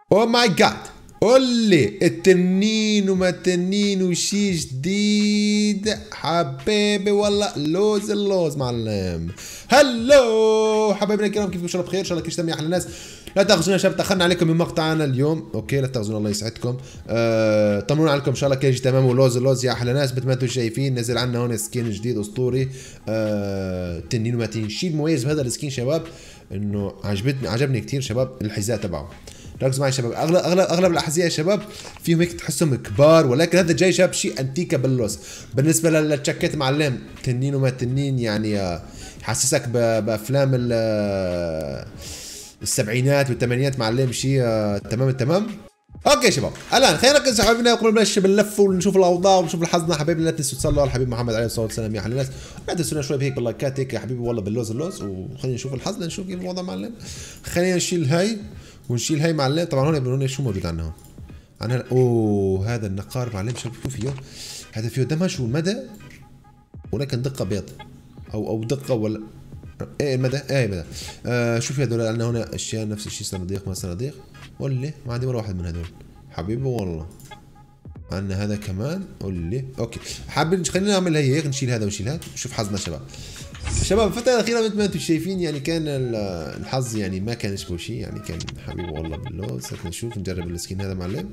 او ماي جاد، قول لي التنين وما التنين وشي جديد حبيبي والله. اللوز معلم. هلو حبايبنا الكرام، كيفكم؟ ان شاء الله بخير، ان شاء الله كل شيء تمام. احلى ناس، لا تاخذونا يا شباب، تاخرنا عليكم من مقطعنا اليوم. اوكي لا تاخذونا، الله يسعدكم. طمنونا عليكم ان شاء الله كل شيء تمام. اللوز يا احلى ناس، مثل ما انتم شايفين نزل عنا هون سكين جديد اسطوري. تنين وما تنين. الشيء المميز بهذا السكين شباب انه عجبني كثير شباب، الحذاء تبعه. ركزوا معي شباب، اغلب الاحذيه يا شباب فيهم هيك تحسهم كبار، ولكن هذا جاي شباب شيء انتيكا باللوز. بالنسبه للجاكيت معلم تنين وما تنين، يعني يحسسك بافلام السبعينات والثمانينات معلم، شيء تمام التمام. اوكي شباب، الان خلينا نركز حبايبنا قبل ما نبلش باللف ونشوف الاوضاع ونشوف الحظنا. حبايبنا لا تنسوا تصلوا على الحبيب محمد عليه الصلاه والسلام يا احلى الناس. لا تنسونا شوي بهيك باللايكات هيك يا حبيبي والله باللوز. وخلينا نشوف الحظ، نشوف كيف الوضع معلم. خلينا نشيل هاي ونشيل هاي معلم. طبعا هون شو موجود عندنا هون؟ عندنا اوه هذا النقار معلم، شو فيه؟ هذا فيه دمج والمدى، ولكن دقه بيض او دقه ولا ايه المدى؟ ايه مدى. شو في هذول؟ عندنا هنا اشياء نفس الشيء، صناديق ما صناديق ولا ما عندي ولا واحد من هذول حبيبي والله. عندنا هذا كمان قول اوكي حابين خلينا نعمل هيك، نشيل هذا ونشيل هذا نشوف حظنا شباب. شباب الفترة الأخيرة مثل ما أنتم شايفين يعني كان الحظ يعني ما كان يشبه شيء، يعني كان حبيبي والله باللوز. هات نشوف نجرب السكين هذا معلم.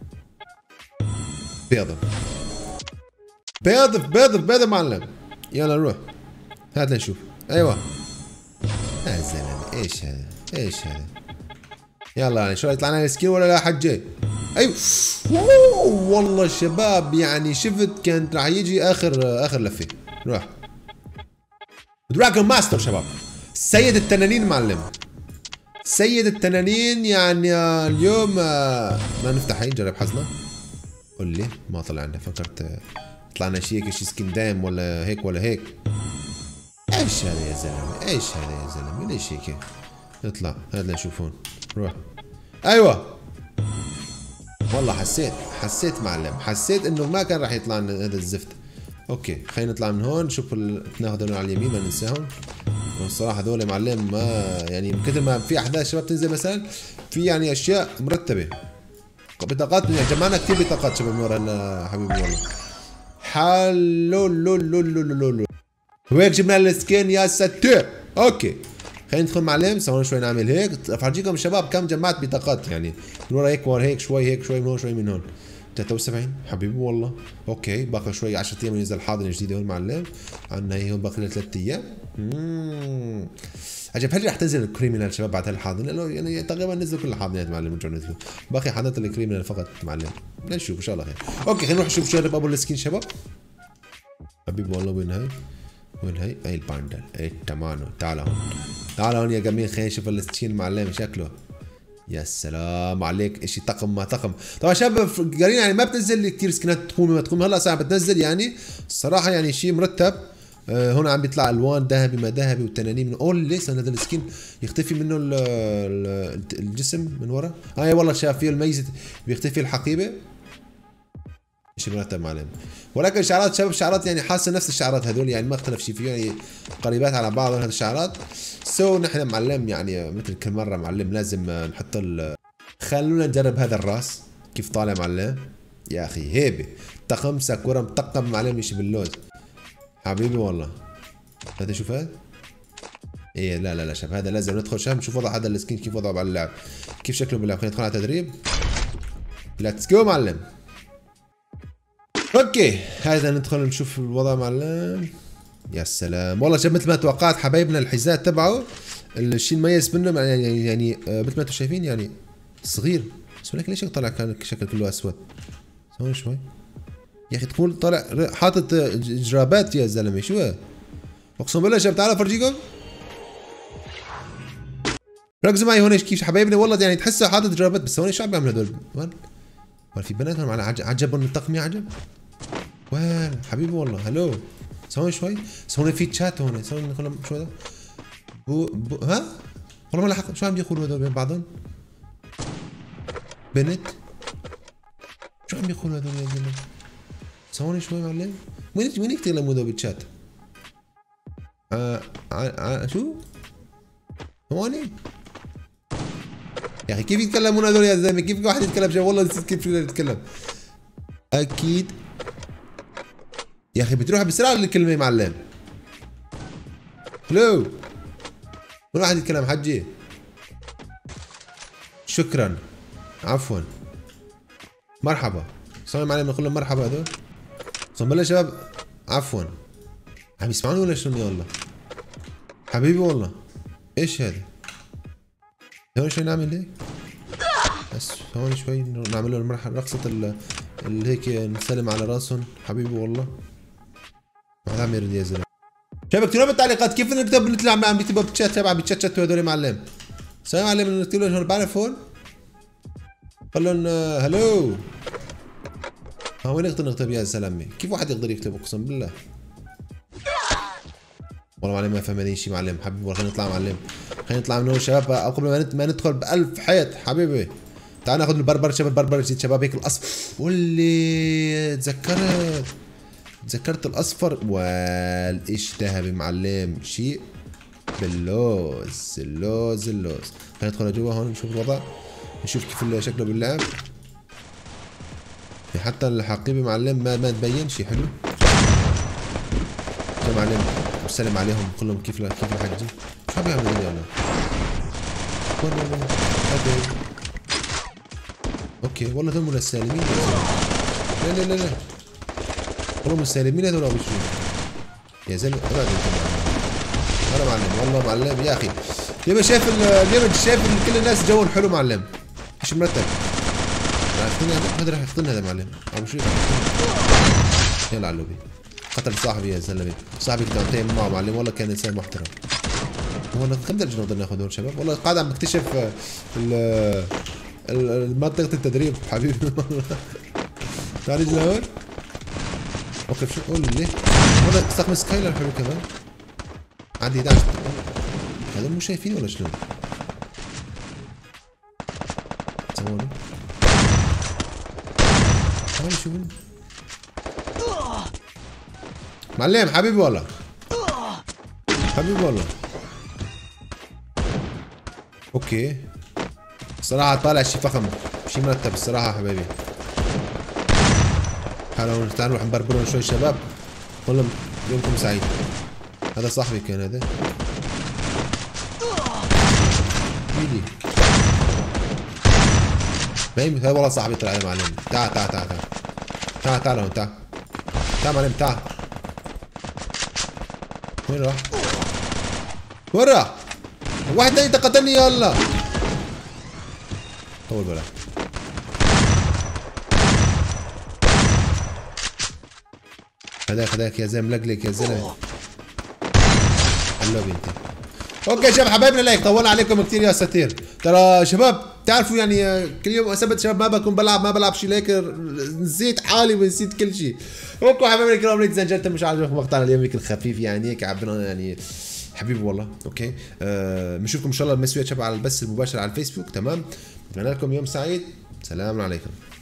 بيض معلم. يلا نروح هات نشوف. أيوه يا زلمة ايش هذا يلا يعني شو يطلع لنا السكين ولا لا حجي؟ ايوه والله شباب يعني شفت كانت راح يجي اخر لفه. روح دراجون ماستر شباب، سيد التنانين معلم، سيد التنانين. يعني اليوم ما نفتح هي نجرب حظنا. قول لي ما طلع عندنا، فكرت طلعنا شيء سكين دايم ولا هيك ولا هيك. ايش هذا يا زلمه ليش هيك؟ اطلع هذا نشوف هون. روح ايوه والله حسيت معلم، حسيت انه ما كان راح يطلع لنا هذا الزفت. اوكي خلينا نطلع من هون نشوف ناخذ هذول على اليمين ما ننساهم. والصراحه هذول معلم ما يعني من كثر ما في احداث شباب تنزل مثلا في يعني اشياء مرتبه. بطاقات يعني جمعنا كثير بطاقات شباب من ورا حبيبي والله. حلو لو وهيك جبنا السكين يا ستير. اوكي خلينا ندخل معلم سوينا شوي نعمل هيك. افرجيكم شباب كم جمعت بطاقات، يعني من ورا هيك ورا هيك شوي من هون شوي من هون. 73 حبيبي والله. اوكي باقي شوي 10 ايام ينزل حاضنه جديده هون معلم. عندنا هي هون باقي لنا 3 ايام. عجب هل رح تنزل الكريمنال شباب بعد هالحاضنه؟ لانه يعني تقريبا نزلوا كل الحاضنات معلم رجعوا نزلوا، باقي حاضنه الكريمنال فقط معلم. نشوف ان شاء الله خير. اوكي خلينا نروح نشوف جرب ابو السكين شباب. حبيبي والله وين هاي؟ وين هي؟ اي الباندل، اي تمام. تعال هون يا جميل، خلينا نشوف السكين معلم شكله. يا سلام عليك، اشي طقم ما طقم. طبعا شباب قارين يعني ما بتنزل لي كثير سكنات تقومي ما تقومي، هلا صعب بتنزل يعني الصراحه يعني شيء مرتب. هون عم بيطلع الوان ذهبي ما ذهبي والتنانين من اول لسه هذا السكين يختفي منه الجسم من ورا. هاي والله شاف فيه الميزه بيختفي الحقيبه. شيء مرتب معلم، ولكن شعرات شباب شعرات يعني حاسه نفس الشعرات هذول، يعني ما اختلف شيء فيه، يعني قريبات على بعض هذه الشعرات. نحن معلم يعني مثل كل مره معلم لازم نحط خلونا نجرب هذا الراس كيف طالع معلم. يا اخي هيبه طقم ساكورا مطقم معلم يشبه اللوز حبيبي والله. هذا شوف هذا ايه لا شباب هذا لازم ندخل شباب نشوف وضع هذا السكين كيف وضعه باللعب، كيف شكله باللعب. خلينا ندخل على تدريب. ليتس جو معلم. اوكي هذا ندخل نشوف الوضع معلم. يا سلام والله شباب مثل ما توقعت حبايبنا الحذاء تبعه الشيء المميز منه يعني مثل ما انتم شايفين يعني صغير، بس ولكن ليش طالع كان شكل كله اسود؟ ثواني شوي يا اخي تكون طالع حاطط جرابات يا زلمه شو اقسم بالله شباب. تعالوا افرجيكم، ركزوا معي هون كيف حبايبنا والله يعني تحسه حاطط جرابات، بس هون شو عم بيعملوا هذول؟ وين في بنات هون عجبهم الطقم يا عجب. وين حبيبي والله هلو ثواني شوي، هون في تشات هون ثواني شو هذا؟ ها؟ والله ما لحق شو عم بيقولوا هذول بين بعضهم؟ بنت؟ شو عم بيقولوا هذول يا زلمه؟ ثواني شوي معلم، وين يكتبوا هذول بالتشات؟ شو؟ هوني؟ يا اخي كيف يتكلمون هذول يا زلمه؟ كيف واحد يتكلم شيء؟ والله نسيت كيف يتكلم. اكيد يا اخي بتروح بسرعه الكلمه يا معلم. هلو وين واحد يتكلم حجي؟ شكرا عفوا مرحبا. صار معلم نقول لهم مرحبا هذول؟ صار بلا شباب عفوا عم يسمعوني ولا شلون؟ يلا حبيبي والله ايش هذا؟ هون شوي نعمل هيك بس هون شوي نعمل لهم رقصة اللي هيك نسلم على راسهم. حبيبي والله ما عم يرد يا زلمه. شباب اكتبوا بالتعليقات كيف نكتب مثل عم بيكتبوا بالشات تبع بيتشاتوا هذول معلم. سوي معلم نكتب لهم هون بعرف هون قال لهم هلو. ها وين نقدر نكتب يا زلمه؟ كيف واحد يقدر يكتب اقسم بالله؟ والله معلم ما فهمانين شيء معلم. حبيبي والله خلينا نطلع معلم. خلينا نطلع من هون شباب قبل ما ندخل ب1000 حيط. حبيبي تعال ناخذ البربر شباب. البربر جديد شباب هيك الاصفر. واللي تذكرت الاصفر والايش ذهبي معلم. شيء باللوز اللوز. خلينا ندخل جوا هون نشوف الوضع نشوف كيف شكله باللعب. حتى الحقيبه معلم ما تبين شيء حلو. يا معلم بسلم عليهم كلهم كيف الحجي. شو عم يعملوا يلا؟ اوكي والله هذول من السالمين. لا والله من السالمين هذول. ابو شو يا زلمه ابعد انت انا معلم. والله معلم يا اخي اليوم شايف كل الناس جوهم حلو معلم. مش مرتب. هذا راح يقتلنا هذا معلم. ابو شو يلا على اللوبي. قتل صاحبي يا زلمه. صاحبي كنت انتهي معه معلم. والله كان انسان محترم. والله كم درجه نقدر ناخذ هون شباب؟ والله قاعد عم بكتشف منطقة التدريب حبيبي. تعال نجي لهون. اوكي شو قول لي والله استخدم سكايلر حلو كمان. عندي 11. هذول مو شايفين ولا شلون؟ ثواني شو معلم. حبيبي والله اوكي الصراحة طالع شي فخم شي مرتب الصراحة حبايبي. تعالوا نروح نبربرهم شوي شباب. قول لهم يومكم سعيد. هذا صاحبي كان هذا. ايدي باين هذا والله صاحبي طلع يا معلم. تعال هون تعال معلم تعال. وين راح؟ واحد ثاني قتلني يلا. طول بالك. هذاك يا زلمه ملقلق يا زلمه. حلو بنتي. اوكي شباب حبايبنا لايك. طولنا عليكم كثير يا ستير. ترى شباب تعرفوا يعني كل يوم سبت شباب ما بكون ما بلعب شيء ليك نسيت حالي ونسيت كل شيء. اوكي حبايبنا الكرام اذا انجلتم مش عاجبكم مقطعنا اليوم يكون خفيف يعني هيك عبنا يعني حبيبي والله. اوكي بنشوفكم ان شاء الله المسويات شباب على البث المباشر على الفيسبوك. تمام. اتمنى لكم يوم سعيد. سلام عليكم.